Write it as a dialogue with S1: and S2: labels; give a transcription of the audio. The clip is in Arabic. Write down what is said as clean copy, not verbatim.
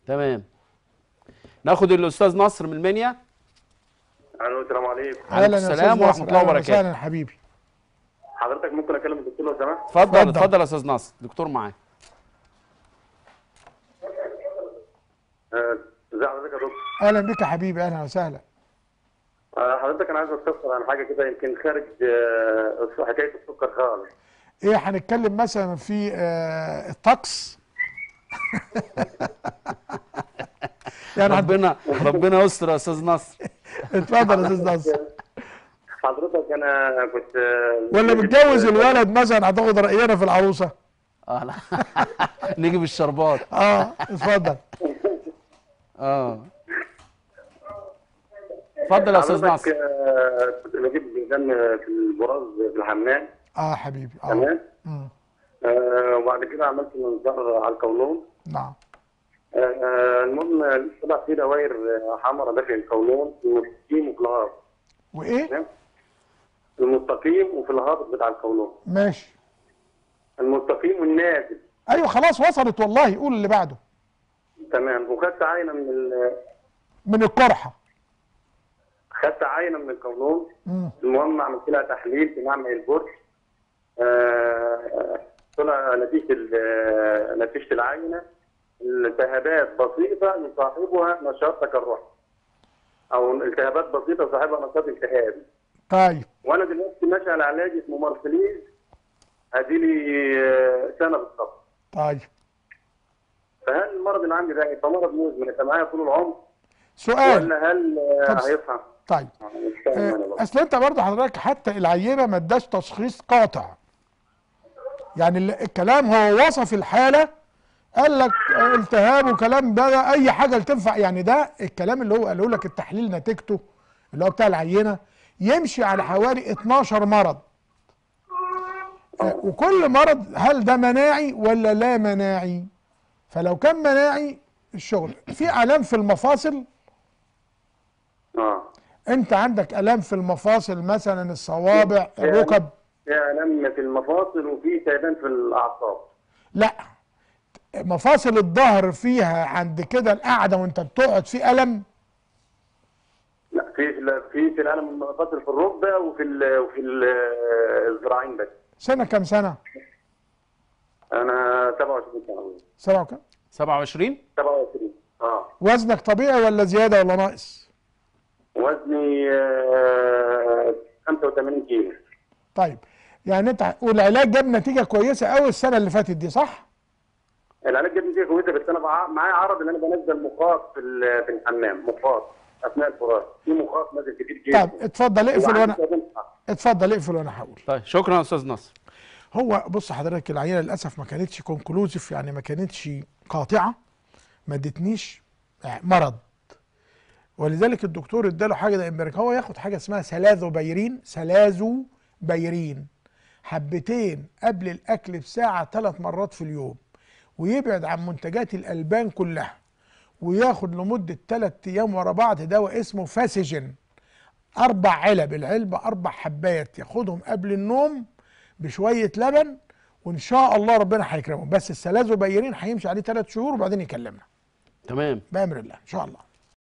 S1: تمام. ناخد الاستاذ نصر من المنيا.
S2: الو السلام عليكم.
S1: عليكم السلام ورحمه الله وبركاته.
S3: اهلا حبيبي.
S2: حضرتك ممكن اكلم الدكتور لو سمحت؟
S1: اتفضل يا استاذ نصر، دكتور معاك.
S2: ازي حضرتك يا دكتور؟
S3: اهلا بك يا حبيبي، اهلا وسهلا.
S2: حضرتك انا عايز استفسر عن حاجه كده يمكن خارج حكايه السكر خالص.
S3: ايه، هنتكلم مثلا في الطقس؟
S1: يعني ربنا يستر يا استاذ نصر.
S3: اتفضل يا استاذ نصر.
S2: حضرتك انا كنت
S3: ولا متجوز الولد مثلا هتاخد راينا في العروسه؟
S1: لا نيجي بالشربات.
S3: اتفضل.
S1: اتفضل يا استاذ نصر.
S2: كنت بجيب دم في البراز في الحمام.
S3: حبيبي.
S2: تمام. وبعد كده عملت منظار على القولون.
S3: نعم.
S2: المهم طلع في دوائر حمراء داخل القولون والمستقيم وفي الهابط.
S3: وايه؟
S2: تمام. المستقيم وفي الهابط بتاع القولون.
S3: ماشي.
S2: المستقيم والنازل.
S3: ايوه خلاص وصلت والله، قول اللي بعده.
S2: تمام. وخدت عينه
S3: من القرحه.
S2: خدت عينه من القولون. المهم عملت لها تحليل في معمل البرج. طلع نتيجه العينه التهابات بسيطه يصاحبها نشاط تكرهي، او التهابات بسيطه يصاحبها نشاط التهابي.
S3: طيب.
S2: وانا دلوقتي ماشي على علاج اسمه مارسليز، اديلي سنه بالظبط.
S3: طيب.
S2: فهل المرض اللي عندي ده يبقى مرض مزمن يبقى معايا طول العمر؟
S3: سؤال.
S2: ولا هل هيصحى؟
S3: طيب. اصل انت برضه حضرتك حتى العينه ما اداش تشخيص قاطع. يعني الكلام هو وصف الحاله، قال لك التهاب وكلام ده اي حاجه تنفع. يعني ده الكلام اللي هو قاله لك التحليل نتيجته اللي هو بتاع العينه يمشي على حوالي 12 مرض. وكل مرض هل ده مناعي ولا لا مناعي؟ فلو كان مناعي الشغل في الام في المفاصل. انت عندك الام في المفاصل مثلا الصوابع الركب؟
S2: في الام في المفاصل وفي تعبان في الاعصاب.
S3: لا، مفاصل الظهر فيها عند كده القعده وانت بتقعد في الم؟
S2: لا، في الالم المفاصل في الركبه وفي الذراعين بس.
S3: سنه كام سنه؟
S2: انا 27 سنه.
S3: 7 وكام؟
S1: 27.
S3: وزنك طبيعي ولا زياده ولا ناقص؟
S2: وزني 85 كيلو.
S3: طيب، يعني انت والعلاج جاب نتيجه كويسه قوي السنه اللي فاتت دي صح؟
S2: العلاج جاب نتيجه كويسه، بس انا معايا عرض ان انا بنزل مخاط في الحمام، مخاط اثناء الفراش، في مخاط نازل كتير جدا.
S3: طيب اتفضل اقفل وانا هقول.
S1: طيب شكرا يا استاذ نصر.
S3: هو بص حضرتك العينه للاسف ما كانتش كونكلوزيف، يعني ما كانتش قاطعه، ما ادتنيش مرض، ولذلك الدكتور اداله حاجه امبارح، هو ياخد حاجه اسمها سلازوبيرين حبتين قبل الاكل بساعه 3 مرات في اليوم، ويبعد عن منتجات الالبان كلها، وياخد لمده 3 ايام ورا بعض دواء اسمه فاسيجين 4 علب، العلبه 4 حبات، ياخدهم قبل النوم بشويه لبن، وان شاء الله ربنا هيكرمه. بس السلازوبيرين هيمشي عليه 3 شهور وبعدين يكلمنا.
S1: تمام.
S3: بامر الله ان شاء الله.